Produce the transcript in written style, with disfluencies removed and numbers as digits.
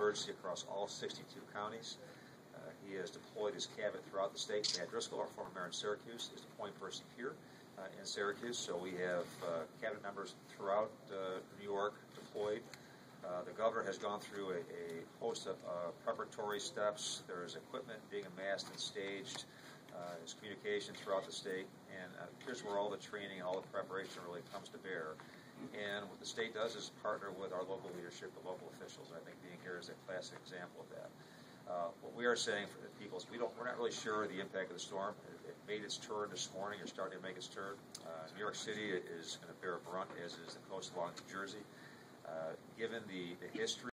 emergency across all 62 counties. He has deployed his cabinet throughout the state. Matt Driscoll, our former mayor in Syracuse, is the point person here in Syracuse. So we have cabinet members throughout New York deployed. The governor has gone through a host of preparatory steps. There is equipment being amassed and staged. There's communication throughout the state, and here's where all the training and all the preparation really comes to bear. And what the state does is partner with our local leadership, the local officials. I think being here is a classic example of that. What we are saying for the people is we're not really sure the impact of the storm. It made its turn this morning, or starting to make its turn. New York City is going to bear a brunt, as is the coast along New Jersey. Given the history